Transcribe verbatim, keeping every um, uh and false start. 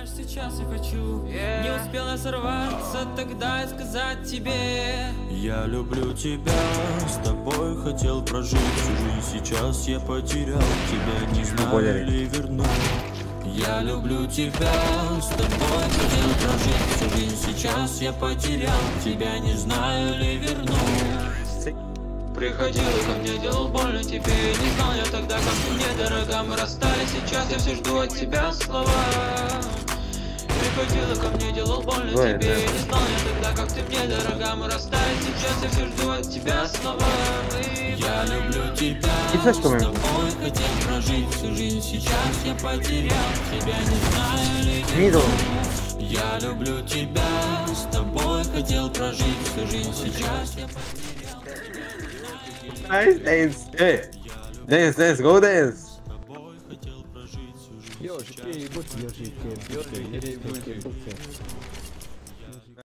Сейчас я хочу, yeah. Не успела сорваться тогда и сказать тебе: я люблю тебя, с тобой хотел прожить всю жизнь. Сейчас я потерял тебя, не знаю ли верну. Я люблю тебя, с тобой хотел прожить всю жизнь. Сейчас я потерял тебя, не знаю ли верну. Приходила ко мне, делал больно тебе. Не знал я тогда, как ты мне дорога. Мы расстались, сейчас я все жду от тебя слова. Приходила ко мне, делал больно Ой, тебе. да. Не знал я тогда, как ты мне дорога. Мы расстались, сейчас я все жду от тебя слова. Я люблю тебя, И с тобой хотел прожить всю жизнь. Сейчас я потерял тебя, не знаю ли Мидл. я люблю тебя, с тобой хотел прожить всю жизнь. Сейчас я Nice dance. Hey. Dance, dance, go dance. хотел прожить всю жизнь. Ёжик, ебать, ёжик, ёжик, ёжик, ёжик.